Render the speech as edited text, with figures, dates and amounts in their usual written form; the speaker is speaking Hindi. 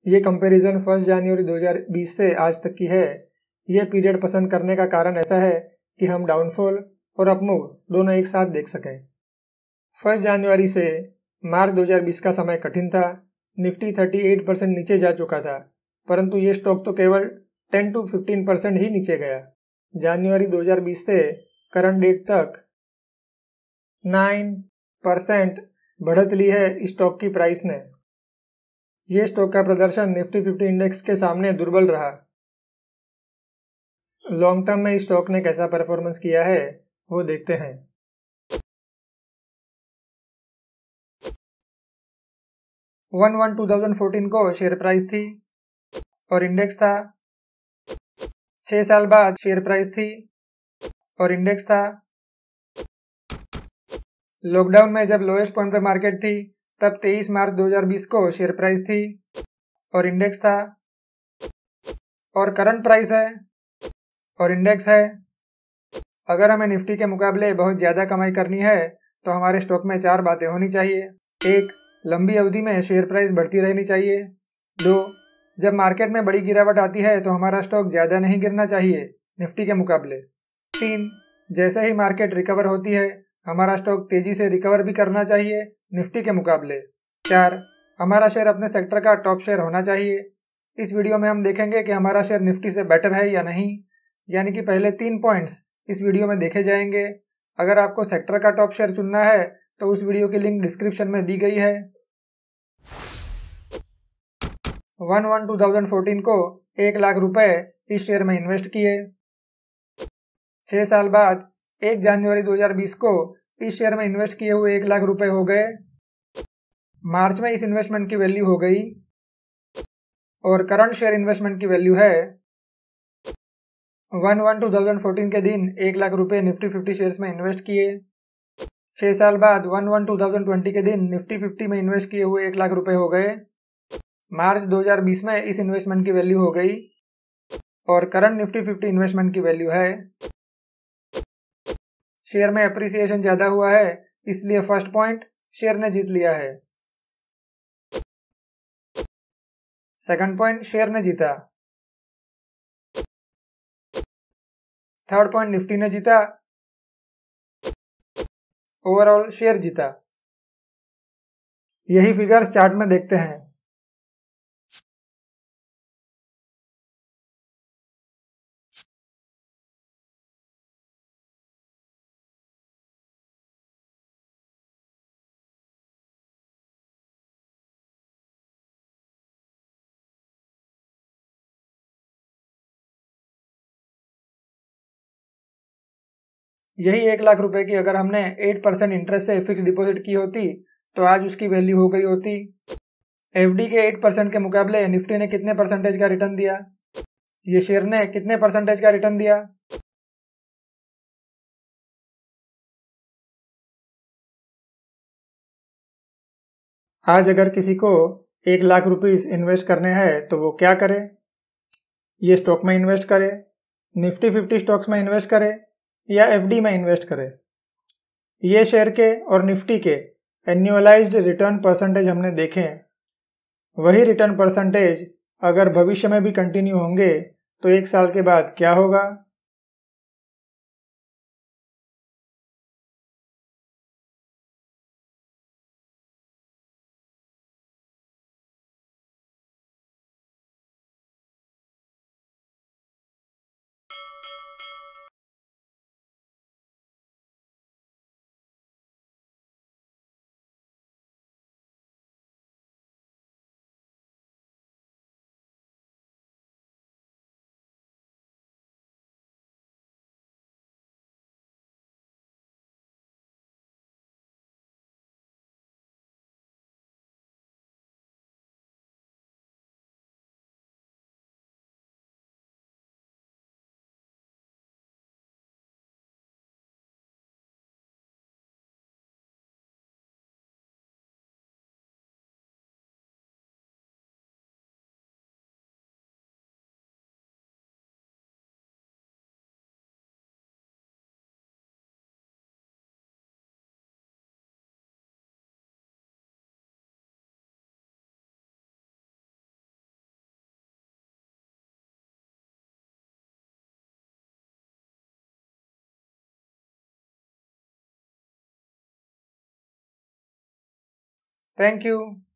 ये कंपैरिजन 1 जनवरी 2020 से आज तक की है। ये पीरियड पसंद करने का कारण ऐसा है कि हम डाउनफॉल और अपमूव दोनों एक साथ देख सकें। 1 जनवरी से मार्च 2020 का समय कठिन था। निफ्टी 38% नीचे जा चुका था, परंतु ये स्टॉक तो केवल 10 to 15% ही नीचे गया। जनवरी 2020 से करंट डेट तक 9% बढ़त ली है स्टॉक की प्राइस ने। ये स्टॉक का प्रदर्शन निफ्टी 50 इंडेक्स के सामने दुर्बल रहा। लॉन्ग टर्म में इस स्टॉक ने कैसा परफॉर्मेंस किया है वो देखते हैं। 1/1/2014 को शेयर प्राइस थी और इंडेक्स था। 6 साल बाद शेयर प्राइस थी और इंडेक्स था। लॉकडाउन में जब लोएस्ट पॉइंट पे मार्केट थी तब 23 मार्च 2020 को शेयर प्राइस थी और इंडेक्स था। और करंट प्राइस है और इंडेक्स है। अगर हमें निफ्टी के मुकाबले बहुत ज़्यादा कमाई करनी है तो हमारे स्टॉक में 4 बातें होनी चाहिए। 1. लंबी अवधि में शेयर प्राइस बढ़ती रहनी चाहिए। 2. जब मार्केट में बड़ी गिरावट आती है तो हमारा स्टॉक ज़्यादा नहीं गिरना चाहिए निफ्टी के मुकाबले। 3. जैसे ही मार्केट रिकवर होती है हमारा स्टॉक तेज़ी से रिकवर भी करना चाहिए निफ्टी के मुकाबले। 4. हमारा शेयर अपने सेक्टर का टॉप शेयर होना चाहिए। इस वीडियो में हम देखेंगे कि हमारा शेयर निफ्टी से बेटर है या नहीं, यानी कि पहले 3 पॉइंट्स इस वीडियो में देखे जाएंगे। अगर आपको सेक्टर का टॉप शेयर चुनना है तो उस वीडियो की लिंक डिस्क्रिप्शन में दी गई है। 1/1/2014 को 1 लाख रुपए इस शेयर में इन्वेस्ट किए। 6 साल बाद 1 जनवरी 2020 को इस शेयर में इन्वेस्ट किए हुए 1 लाख रुपए हो गए। मार्च में इस इन्वेस्टमेंट की वैल्यू हो गई और करंट शेयर इन्वेस्टमेंट की वैल्यू है 1/1/2014 के दिन 1 लाख रुपए निफ्टी 50 शेयर्स में इन्वेस्ट किए। 6 साल बाद 1/1/2020 के दिन निफ्टी 50 में इन्वेस्ट किए हुए 1 लाख रुपए हो गए। मार्च 2020 में इस इन्वेस्टमेंट की वैल्यू हो गई और करंट निफ्टी 50 इन्वेस्टमेंट की वैल्यू है। शेयर में अप्रिसिएशन ज़्यादा हुआ है, इसलिए फर्स्ट पॉइंट शेयर ने जीत लिया है। सेकंड पॉइंट शेयर ने जीता। थर्ड पॉइंट निफ्टी ने जीता। ओवरऑल शेयर जीता। यही फिगर्स चार्ट में देखते हैं। यही 1 लाख रुपए की अगर हमने 8% इंटरेस्ट से फिक्स डिपॉजिट की होती तो आज उसकी वैल्यू हो गई होती। एफडी के 8% के मुकाबले निफ्टी ने कितने परसेंटेज का रिटर्न दिया? ये शेयर ने कितने परसेंटेज का रिटर्न दिया? आज अगर किसी को 1 लाख रुपीस इन्वेस्ट करने हैं तो वो क्या करे? ये स्टॉक में इन्वेस्ट करे, निफ्टी 50 स्टॉक्स में इन्वेस्ट करे या एफडी में इन्वेस्ट करे। ये शेयर के और निफ्टी के एन्युअलाइज्ड रिटर्न परसेंटेज हमने देखे हैं। वही रिटर्न परसेंटेज अगर भविष्य में भी कंटिन्यू होंगे तो 1 साल के बाद क्या होगा? Thank you.